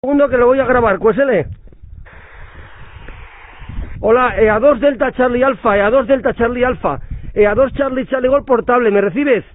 Segundo que lo voy a grabar, QSL. Hola, EA2 Delta Charlie Alfa, EA2 Delta Charlie Alfa, EA2 Charlie Charlie Gol portable, ¿me recibes?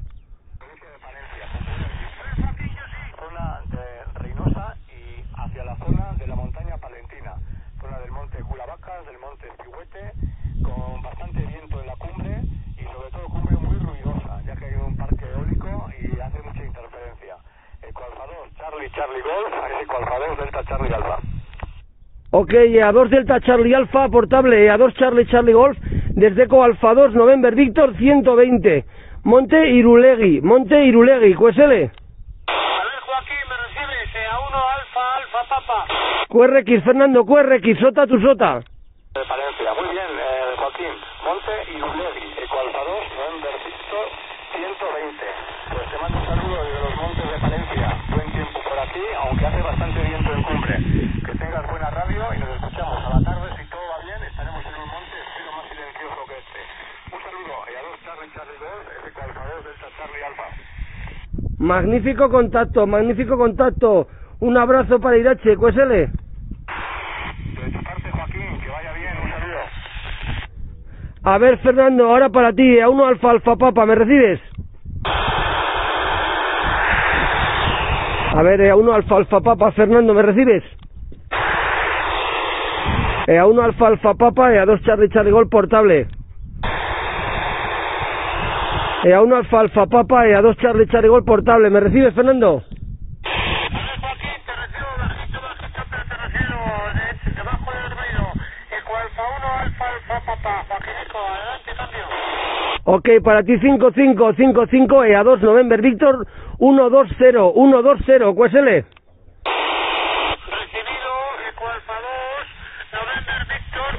Zona de Reynosa y hacia la zona de la montaña palentina, zona del monte Culavacas, del monte Espihuete, con bastante viento en la cumbre y sobre todo cumbre muy ruidosa, ya que hay un parque eólico y hace mucha interferencia. Ecoalfa 2 Charlie Charlie Golf, Ecoalfa 2 Delta Charlie Alfa. Ok, EA2 Delta Charlie Alfa portable, EA2 Charlie Charlie Golf, desde Ecoalfa 2 November Víctor 120, Monte Irulegui, QSL. A ver, Joaquín, ¿me recibes? EA1 Alfa Alfa Papa. QRX, Fernando, QRX, Sota tu Sota. De Palencia, muy bien, Joaquín. Monte Irulegui, Ecoalfa 2 November Víctor 120. Pues te mando un saludo desde los montes de Palencia. Buen tiempo por aquí, aunque hace bastante viento en cumbre. Que tengas buena radio y nos escuchamos a la tarde. Si todo va bien, estaremos en un monte, espero, más silencioso que este. Un saludo, EA2 Charlie Charlie Golf, Ecoalfa 2 Delta Charlie Alfa. Magnífico contacto. Un abrazo para Irache, QSL. De tu parte, Joaquín, que vaya bien, un saludo. A ver, Fernando, ahora para ti, EA1 Alfa Alfa Papa, ¿me recibes? A ver, EA1 Alfa Alfa Papa, Fernando, ¿me recibes? EA1 Alfa Alfa Papa, EA2 Charlie Charlie Gol portable. EA1 Alfa Alfa Papa, EA2 Charlie Charlie Gol portable, ¿me recibes, Fernando? A ver, Joaquín, te recibo bajito, pero te recibo debajo del ruido. Ecoalfa 1 Alfa Alfa Papa, Joaquín, adelante, cambio. Ok, para ti 5555, EA2 November Víctor 120, QSL. Recibido, Ecoalfa 2, November Víctor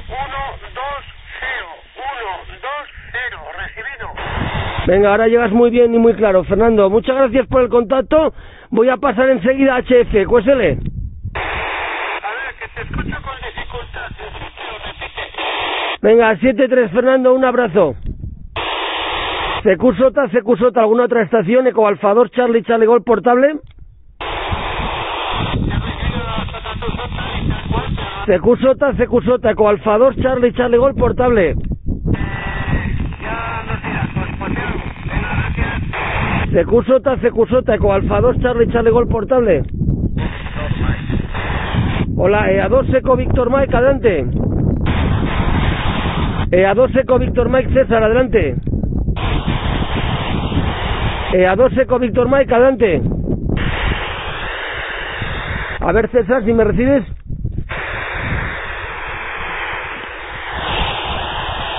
120, recibido. Venga, ahora llegas muy bien y muy claro, Fernando. Muchas gracias por el contacto. Voy a pasar enseguida a HF, QSL. A ver, que te escucho con dificultad, repite. Venga, 7-3, Fernando, un abrazo. CQ Sota, ¿alguna otra estación? Ecoalfa 2 Charlie Charlie Gol portable. CQ Sota, Ecoalfa 2 Charlie Charlie Gol portable. Ya nos dirás, pues bien, venga, gracias. CQ Sota, Ecoalfa 2 Charlie Charlie Gol portable. Hola, EA2 Eco Víctor Mike, adelante. EA2 Eco Víctor Mike, César, adelante. EA2 Eco Víctor Mike, adelante. A ver, César, si me recibes.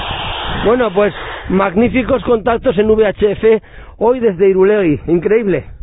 Bueno, pues magníficos contactos en VHF hoy desde Irulegui, increíble.